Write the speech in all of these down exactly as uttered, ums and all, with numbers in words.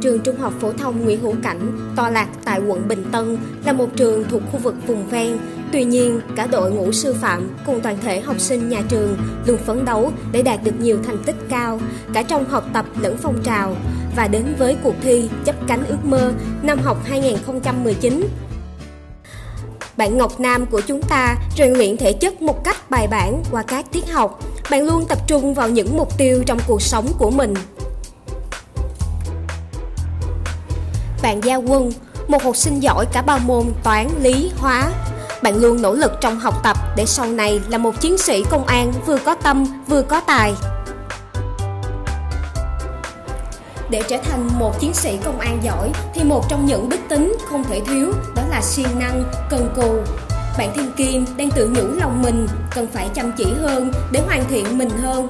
Trường Trung học phổ thông Nguyễn Hữu Cảnh, tọa lạc tại quận Bình Tân, là một trường thuộc khu vực vùng ven. Tuy nhiên, cả đội ngũ sư phạm cùng toàn thể học sinh nhà trường luôn phấn đấu để đạt được nhiều thành tích cao, cả trong học tập lẫn phong trào, và đến với cuộc thi Chấp cánh ước mơ năm học hai nghìn không trăm mười chín. Bạn Ngọc Nam của chúng ta rèn luyện thể chất một cách bài bản qua các tiết học. Bạn luôn tập trung vào những mục tiêu trong cuộc sống của mình. Bạn Gia Quân, một học sinh giỏi cả ba môn toán, lý, hóa. Bạn luôn nỗ lực trong học tập để sau này là một chiến sĩ công an vừa có tâm vừa có tài. Để trở thành một chiến sĩ công an giỏi thì một trong những đức tính không thể thiếu đó là siêng năng, cần cù. Bạn Thiên Kim đang tự nhủ lòng mình cần phải chăm chỉ hơn để hoàn thiện mình hơn.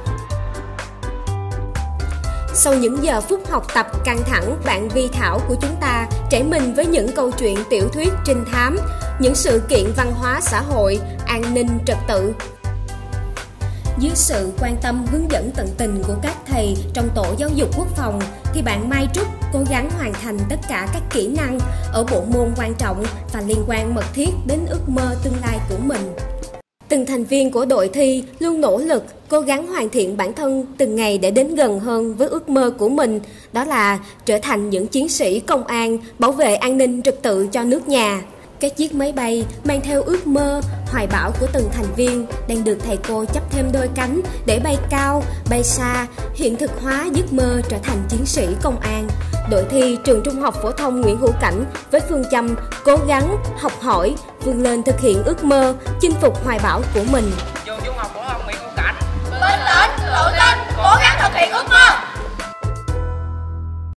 Sau những giờ phút học tập căng thẳng, bạn Vi Thảo của chúng ta trải mình với những câu chuyện tiểu thuyết trinh thám, những sự kiện văn hóa xã hội, an ninh trật tự. Dưới sự quan tâm hướng dẫn tận tình của các thầy trong tổ giáo dục quốc phòng, thì bạn Mai Trúc cố gắng hoàn thành tất cả các kỹ năng ở bộ môn quan trọng và liên quan mật thiết đến ước mơ tương lai của mình. Từng thành viên của đội thi luôn nỗ lực, cố gắng hoàn thiện bản thân từng ngày để đến gần hơn với ước mơ của mình, đó là trở thành những chiến sĩ công an, bảo vệ an ninh trật tự cho nước nhà. Các chiếc máy bay mang theo ước mơ, hoài bão của từng thành viên đang được thầy cô chắp thêm đôi cánh để bay cao, bay xa, hiện thực hóa giấc mơ trở thành chiến sĩ công an. Đội thi Trường Trung học phổ thông Nguyễn Hữu Cảnh với phương châm cố gắng, học hỏi, vươn lên thực hiện ước mơ, chinh phục hoài bão của mình. Trường Trung học phổ thông Nguyễn Hữu Cảnh bình tĩnh, tự tin, cố gắng thực hiện ước mơ.